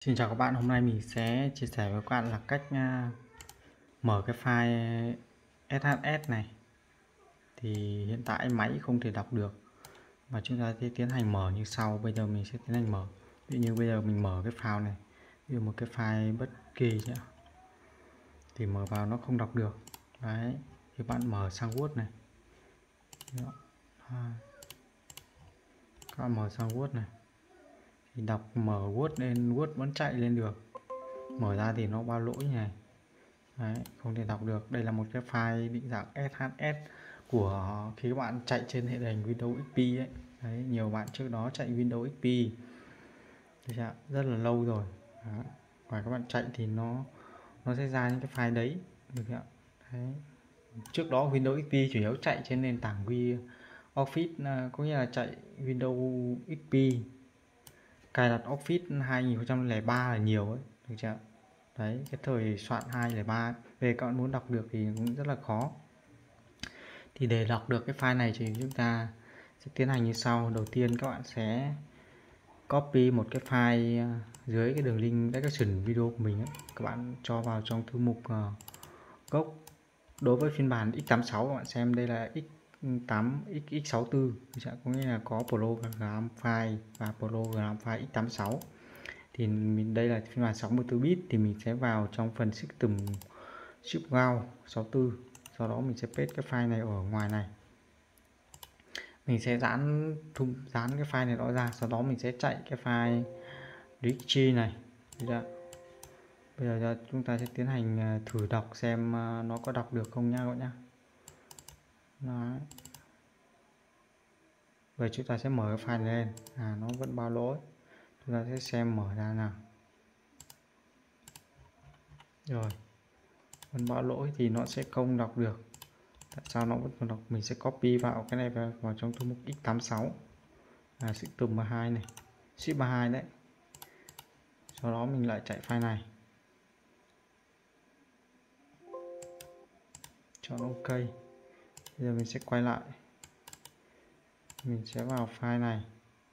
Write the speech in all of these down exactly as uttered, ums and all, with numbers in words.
Xin chào các bạn, hôm nay mình sẽ chia sẻ với các bạn là cách à, mở cái file ét hát ét này. Thì hiện tại máy không thể đọc được và chúng ta sẽ tiến hành mở như sau. Bây giờ mình sẽ tiến hành mở. Ví dụ như bây giờ mình mở cái file này, ví dụ một cái file bất kỳ chứ, thì mở vào nó không đọc được. Đấy, thì bạn mở sang Word này. Đó. Các bạn mở sang Word này thì đọc mở Word lên, Word vẫn chạy lên được. Mở ra thì nó bao lỗi này. Đấy, không thể đọc được. Đây là một cái file định dạng ét hát ét của khi các bạn chạy trên hệ điều hành Windows ích pê ấy. Đấy, nhiều bạn trước đó chạy Windows ích pê rất là lâu rồi. Đó. Và các bạn chạy thì nó nó sẽ ra những cái file đấy, được chưa? Đấy. Trước đó Windows ích pê chủ yếu chạy trên nền tảng Office, có nghĩa là chạy Windows ích pê, cài đặt Office hai không không ba là nhiều ấy, được chưa? Đấy, cái thời soạn hai không không ba về các bạn muốn đọc được thì cũng rất là khó. Thì để đọc được cái file này thì chúng ta sẽ tiến hành như sau. Đầu tiên các bạn sẽ copy một cái file dưới cái đường link description video của mình ấy. Các bạn cho vào trong thư mục uh, gốc. Đối với phiên bản x tám mươi sáu các bạn xem đây là x tám x sáu mươi tư, có nghĩa là có program file và program file x tám mươi sáu. Thì mình đây là phiên bản sáu mươi tư bit thì mình sẽ vào trong phần system ship route sáu mươi tư, sau đó mình sẽ paste cái file này ở ngoài này. Mình sẽ dán dán cái file này đó ra, sau đó mình sẽ chạy cái file directory này. Bây giờ chúng ta sẽ tiến hành thử đọc xem nó có đọc được không nha các bạn nhé. Đấy. Vậy chúng ta sẽ mở cái file này lên, à nó vẫn bao lỗi. Chúng ta sẽ xem mở ra nào. Rồi, vẫn báo lỗi thì nó sẽ không đọc được. Tại sao nó vẫn còn đọc? Mình sẽ copy vào cái này vào, vào trong thư mục x tám mươi sáu, là sự tùm ba mươi hai này, ship ba mươi hai đấy. Sau đó mình lại chạy file này chọn OK. Bây giờ mình sẽ quay lại, mình sẽ vào file này.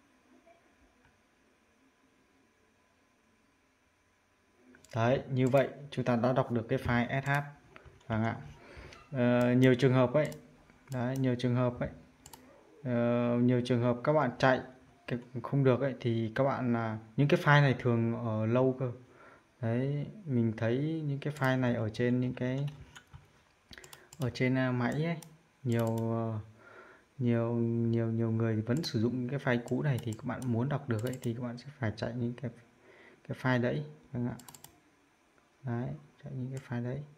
Đấy, như vậy chúng ta đã đọc được cái file ét hát. Vâng ạ. Ờ, nhiều trường hợp ấy, đấy, nhiều trường hợp ấy, ờ, nhiều trường hợp các bạn chạy không được ấy thì các bạn là những cái file này thường ở lâu cơ. Đấy, mình thấy những cái file này ở trên những cái ở trên máy ấy, nhiều nhiều nhiều nhiều người vẫn sử dụng cái file cũ này, thì các bạn muốn đọc được ấy thì các bạn sẽ phải chạy những cái cái file đấy. Vâng ạ. Đấy, chạy những cái file đấy.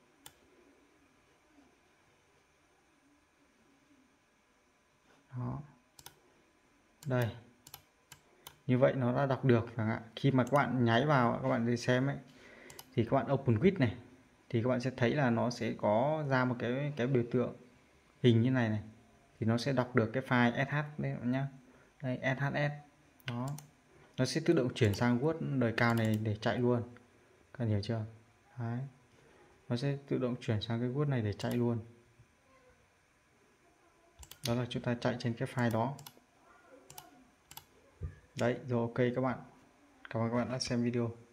Đó. Đây. Như vậy nó đã đọc được. Vâng ạ. Khi mà các bạn nháy vào, các bạn đi xem ấy, thì các bạn open with này thì các bạn sẽ thấy là nó sẽ có ra một cái cái biểu tượng hình như này này, thì nó sẽ đọc được cái file ét hát đấy nhá. Đây ét hát ét. Đó. Nó sẽ tự động chuyển sang Word đời cao này để chạy luôn. Các bạn hiểu chưa? Đấy. Nó sẽ tự động chuyển sang cái Word này để chạy luôn. Đó là chúng ta chạy trên cái file đó. Đấy, rồi OK các bạn. Cảm ơn các bạn đã xem video.